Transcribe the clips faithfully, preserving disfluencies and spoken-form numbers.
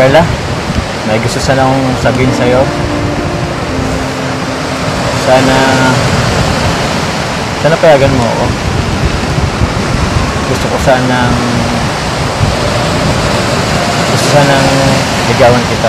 Carla, may gusto sana akong sabihin sa'yo. Sana... Sana payagan mo ako. Gusto ko sanang... Gusto sanang ligawan kita.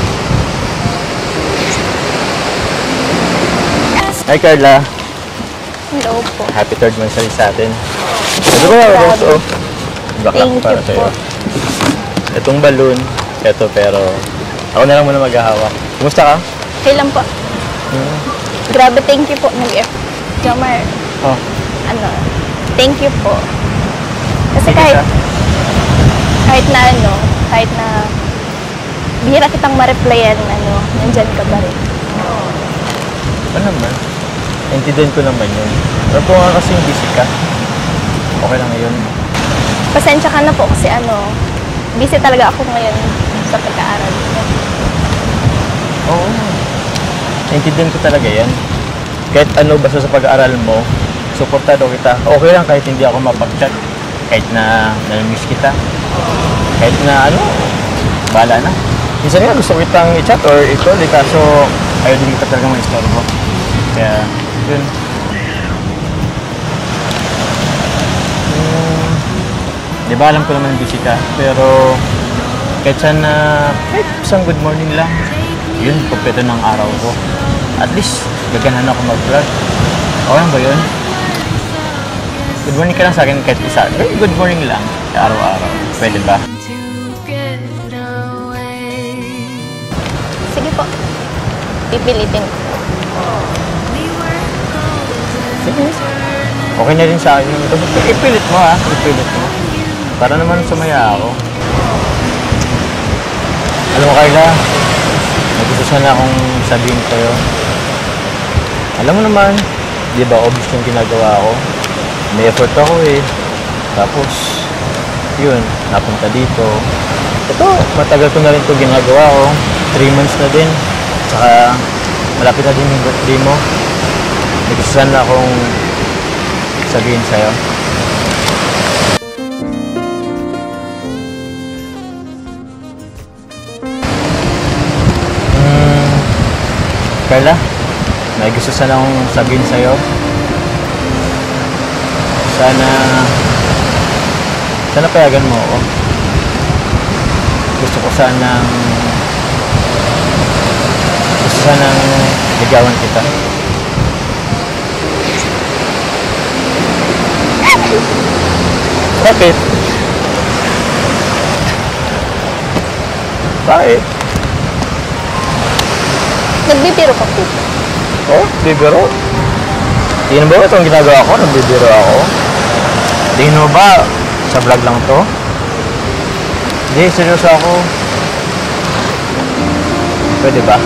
Hi Carla. Hello po. Happy third monthsary sa atin. Ito ba yung rose oh? Thank para you sa'yo. po. Itong balloon, ito pero ako na lang muna maghahawak. Kumusta ka? Okay lang po. Hmm. Grabe, thank you po. Nag-F. Jomar, Oh, ano, thank you po. Kasi sige kahit, ka. kahit na ano, kahit na bihira kitang ma-replyan, ano, nandyan ka ba rin? Ano naman? Intindihan ko naman yun. Pero kung nga kasing busy ka, okay lang yun. Pasensya ka na po kasi ano, busy talaga ako ngayon sa pag-aaral ko. Oo. Intindihan ko talaga yan. Kahit ano basta sa pag-aaral mo, suportado kita. Okay lang kahit hindi ako mapag-chat. Kahit na nami-miss kita. Kahit na ano, bahala na. Minsan nga gusto ko kitang i-chat or i-call eh, kaso ayaw din kita talaga ma-istorbo. Kaya, yun. Hmm, di ba alam ko naman busy ka, pero kahit sana, kahit isang good morning lang, yun, kompleto ng araw ko. At least, gaganan ako mag-vlog. Okay lang ba yun? Good morning ka lang sa akin kahit isa. Good morning lang, araw-araw. Pwede ba? Sige po. Pipilitin ko. Sige. Okay na rin sa akin. Ipilit mo ha, ipilit mo. Para naman sumaya ako. Alam mo Carla, may gusto sana akong sabihin sa'yo. Alam mo naman, di ba obvious yung ginagawa ko? May effort ako eh. Tapos, yun, napunta dito. Ito, matagal ko na rin ito ginagawa ko. Three months na din. Tsaka, malapit na din yung birthday mo. May gusto sana akong sabihin sa'yo. Hmm, Carla, may gusto sana akong sabihin sa'yo. Sana... Sana payagan mo ako. Gusto ko sanang... Gusto sanang ligawan kita. Bakit? Bakit? Nagbibiro ka po. Oh, bibiro? Tingin ba itong ginagawa ko? Nagbibiro ako? Tingin mo ba sa vlog lang to? Hindi, seryoso ako. Pwede ba?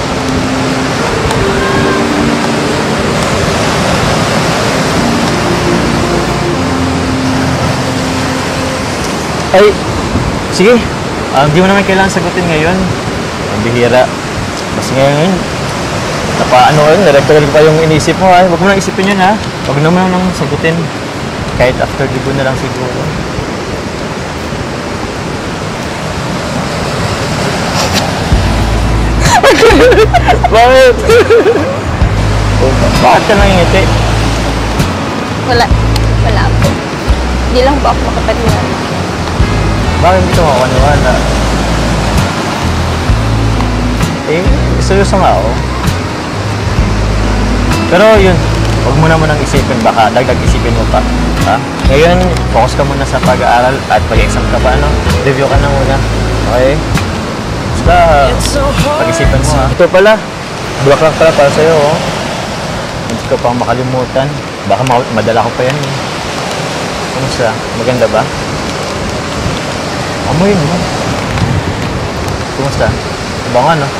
Ay, sige. Um, di mo naman kailangan sagutin ngayon. Ang bihira. Mas ngayon, napa ano yun, director pa yung inisip mo ha. Huwag mo nang isipin yun ha. Huwag naman nang sagutin. Kahit after libo na lang siguro. Bakit? Bakit ka nangingiti? Wala. Wala po. Hindi lang po ako makapaniwala. Bakit hindi ka makakaniwala? Eh, seryoso nga ako. Pero yun, huwag mo na munang isipin, baka dagdag isipin mo pa. Ha? Ngayon, focus ka muna sa pag-aaral at pag-exam ka pa, ano? Review ka na muna. Okay? Basta, pag-isipan mo ha. Ito pala, bulaklak pala para sa'yo, oh. Hindi ko pang makalimutan. Baka madala ko pa yan, eh. Kumusta? Maganda ba? Amoy mo. Kumusta? Bango, no?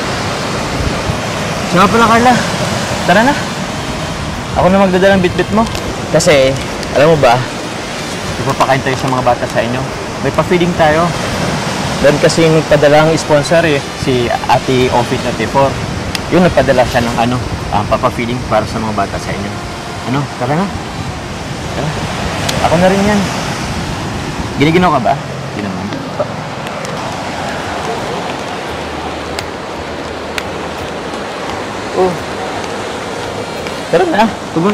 Sige pala, Carla. Tara na. Ako na magdadala ng bitbit mo. Kasi, alam mo ba, ipapakain tayo sa mga bata sa inyo. May pa-feeding tayo. Doon kasi yung nagpadala ang sponsor eh, si Ate Office na T four. Yung nagpadala siya ng ano, um, papa-feeding para sa mga bata sa inyo. Ano? Tara na. Tara. Ako na rin yan. Giniginaw ka ba? Hindi naman. Oh. Tara na.